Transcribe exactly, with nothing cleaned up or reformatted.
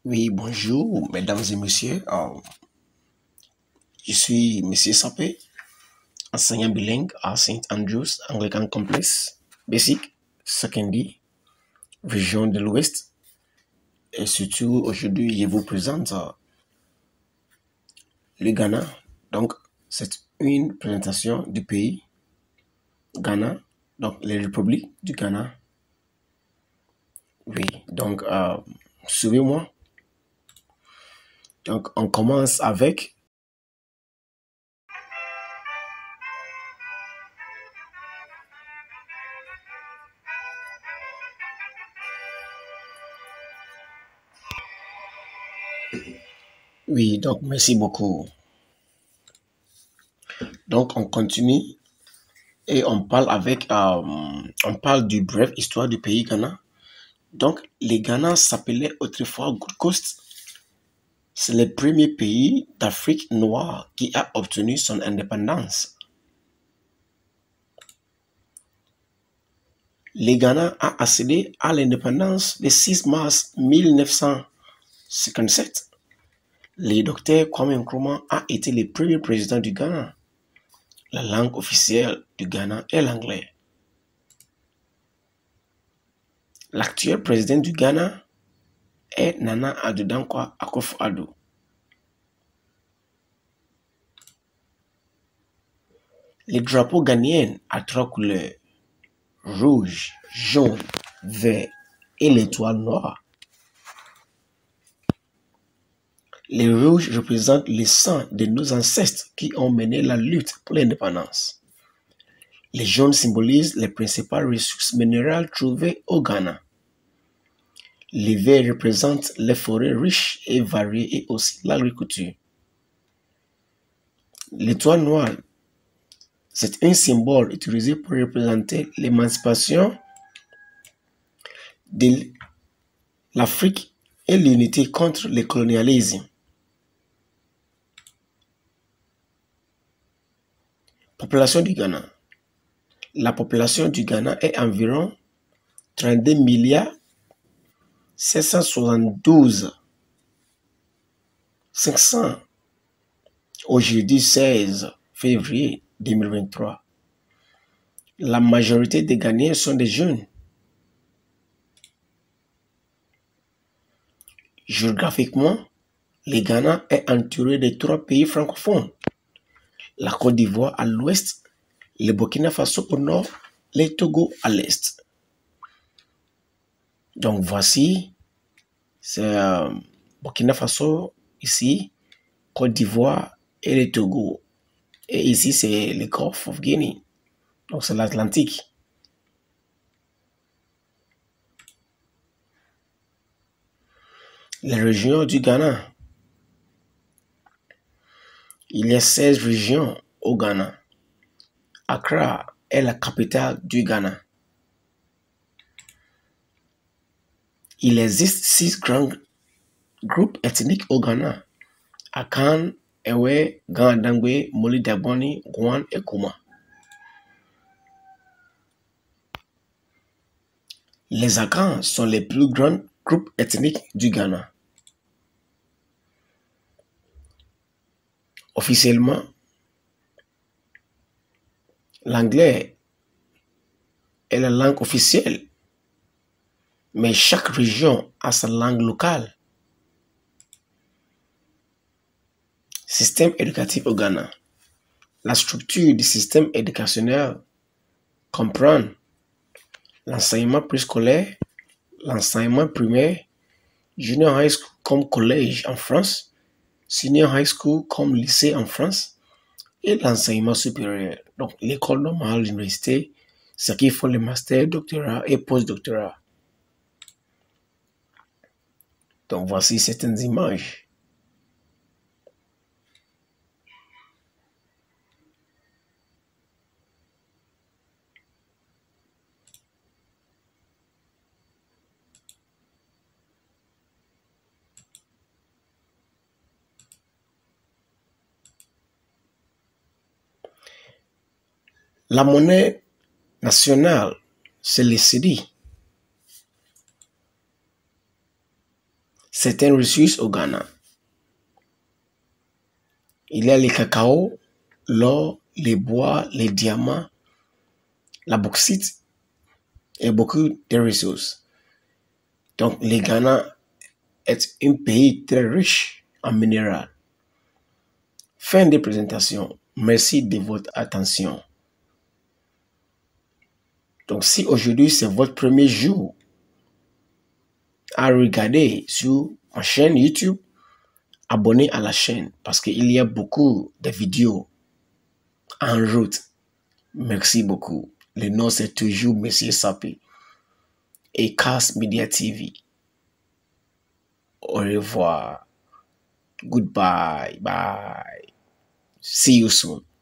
Oui, bonjour, mesdames et messieurs. Euh, je suis Monsieur Sapé, enseignant bilingue à Saint Andrews Anglican Complex, Basic, Secondary, région de l'Ouest. Et surtout, aujourd'hui, je vous présente euh, le Ghana. Donc, c'est une présentation du pays, Ghana, donc la République du Ghana. Oui, donc, euh, suivez-moi. Donc, on commence avec Oui, donc merci beaucoup. Donc on continue et on parle avec euh, on parle du bref histoire du pays Ghana. Donc les Ghana s'appelait autrefois Gold Coast. C'est le premier pays d'Afrique noire qui a obtenu son indépendance. Le Ghana a accédé à l'indépendance le six mars mille neuf cent cinquante-sept. Le docteur Kwame Nkrumah a été le premier président du Ghana. La langue officielle du Ghana est l'anglais. L'actuel président du Ghana est Nana Addo Dankwa Akufo-Addo. Le drapeau ghanéen a trois couleurs, rouge, jaune, vert et l'étoile noire. Le rouge représente le sang de nos ancêtres qui ont mené la lutte pour l'indépendance. Le jaune symbolise les principales ressources minérales trouvées au Ghana. Le vert représente les forêts riches et variées et aussi l'agriculture. L'étoile noire, c'est un symbole utilisé pour représenter l'émancipation de l'Afrique et l'unité contre le colonialisme. Population du Ghana. La population du Ghana est environ trente-deux milliards sept cent soixante-douze mille cinq cents au jeudi seize février deux mille vingt-trois. La majorité des Ghanéens sont des jeunes. Géographiquement, le Ghana est entouré de trois pays francophones. La Côte d'Ivoire à l'ouest, le Burkina Faso au nord, le Togo à l'est. Donc voici, c'est euh, Burkina Faso ici, Côte d'Ivoire et le Togo. Et ici, c'est le Gulf of Guinea. Donc c'est l'Atlantique. Les régions du Ghana. Il y a seize régions au Ghana. Accra est la capitale du Ghana. Il existe six grands groupes ethniques au Ghana. Akan, Ewe, Gandangwe, Moli Dagboni, Gwan et Kuma. Les Akans sont les plus grands groupes ethniques du Ghana. Officiellement, l'anglais est la langue officielle, mais chaque région a sa langue locale. Système éducatif au Ghana. La structure du système éducationnel comprend l'enseignement préscolaire, l'enseignement primaire, junior high school comme collège en France, senior high school comme lycée en France, et l'enseignement supérieur. Donc l'école normale, l'université, ce qui font le master, doctorat et post-doctorat. Donc voici certaines images. La monnaie nationale, c'est le cedi. certaines ressources au Ghana. Il y a le cacao, l'or, les bois, les diamants, la bauxite et beaucoup de ressources. Donc, le Ghana est un pays très riche en minéral. Fin de présentation. Merci de votre attention. Donc, si aujourd'hui c'est votre premier jour à regarder sur ma chaîne YouTube, abonnez à la chaîne parce qu'il y a beaucoup de vidéos en route. Merci beaucoup. Le nom c'est toujours Monsieur Sapé et Cast Media T V. Au revoir. Goodbye. Bye. See you soon.